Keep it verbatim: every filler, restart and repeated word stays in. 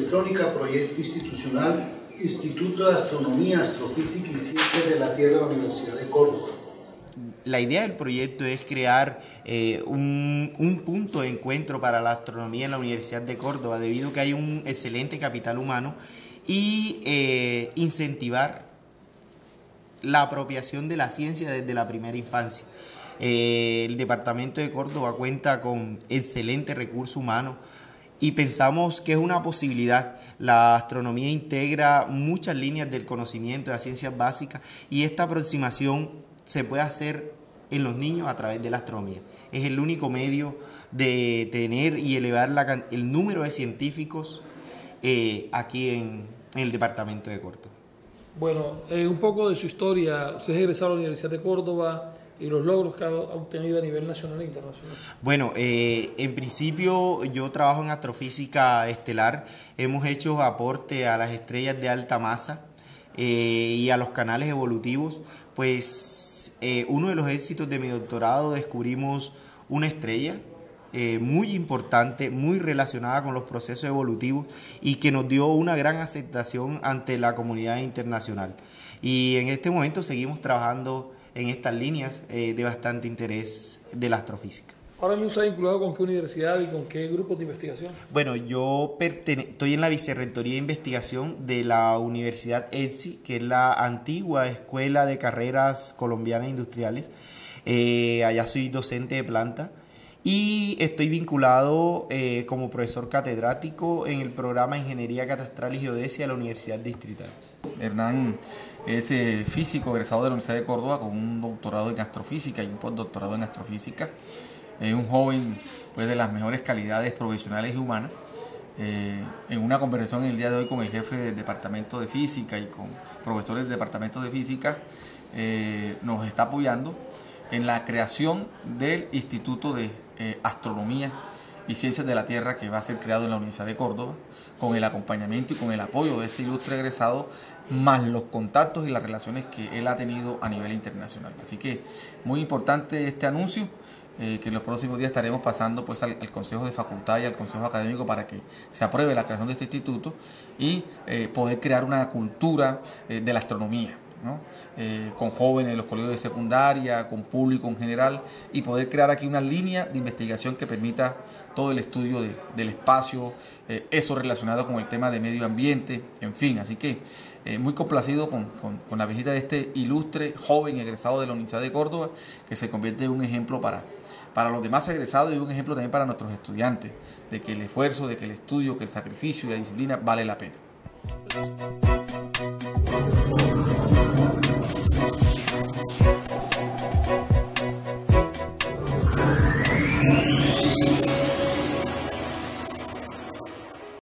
electrónica, proyecto institucional, Instituto de Astronomía, Astrofísica y Ciencias de la Tierra de la Universidad de Córdoba. La idea del proyecto es crear eh, un, un punto de encuentro para la astronomía en la Universidad de Córdoba, debido a que hay un excelente capital humano, y eh, incentivar la apropiación de la ciencia desde la primera infancia. Eh, el departamento de Córdoba cuenta con excelente recurso humano y pensamos que es una posibilidad. La astronomía integra muchas líneas del conocimiento de las ciencias básicas y esta aproximación se puede hacer en los niños a través de la astronomía. Es el único medio de tener y elevar la, el número de científicos eh, aquí en, en el departamento de Córdoba. Bueno, eh, un poco de su historia. Usted es egresado a la Universidad de Córdoba y los logros que ha obtenido a nivel nacional e internacional. Bueno, eh, en principio yo trabajo en astrofísica estelar. Hemos hecho aporte a las estrellas de alta masa eh, y a los canales evolutivos. Pues eh, uno de los éxitos de mi doctorado, descubrimos una estrella eh, muy importante, muy relacionada con los procesos evolutivos y que nos dio una gran aceptación ante la comunidad internacional. Y en este momento seguimos trabajando en estas líneas eh, de bastante interés de la astrofísica. Ahora mismo está vinculado con qué universidad y con qué grupos de investigación. Bueno, yo estoy en la Vicerrectoría de Investigación de la Universidad E D S I, que es la antigua Escuela de Carreras Colombianas Industriales. Eh, allá soy docente de planta y estoy vinculado eh, como profesor catedrático en el programa de Ingeniería Catastral y Geodesia de la Universidad Distrital. Hernán es eh, físico egresado de la Universidad de Córdoba con un doctorado en astrofísica y un postdoctorado en astrofísica. Es un joven pues, de las mejores calidades profesionales y humanas. Eh, en una conversación el día de hoy con el jefe del departamento de física y con profesores del departamento de física, eh, nos está apoyando en la creación del Instituto de eh, Astronomía y Ciencias de la Tierra, que va a ser creado en la Universidad de Córdoba, con el acompañamiento y con el apoyo de este ilustre egresado, más los contactos y las relaciones que él ha tenido a nivel internacional. Así que muy importante este anuncio, eh, que en los próximos días estaremos pasando pues, al, al Consejo de Facultad y al Consejo Académico para que se apruebe la creación de este instituto y eh, poder crear una cultura eh, de la astronomía, ¿no? Eh, con jóvenes de los colegios de secundaria, con público en general, y poder crear aquí una línea de investigación que permita todo el estudio de, del espacio, eh, eso relacionado con el tema de medio ambiente, en fin. Así que eh, muy complacido con, con, con la visita de este ilustre joven egresado de la Universidad de Córdoba, que se convierte en un ejemplo para, para los demás egresados y un ejemplo también para nuestros estudiantes, de que el esfuerzo, de que el estudio, que el sacrificio y la disciplina vale la pena.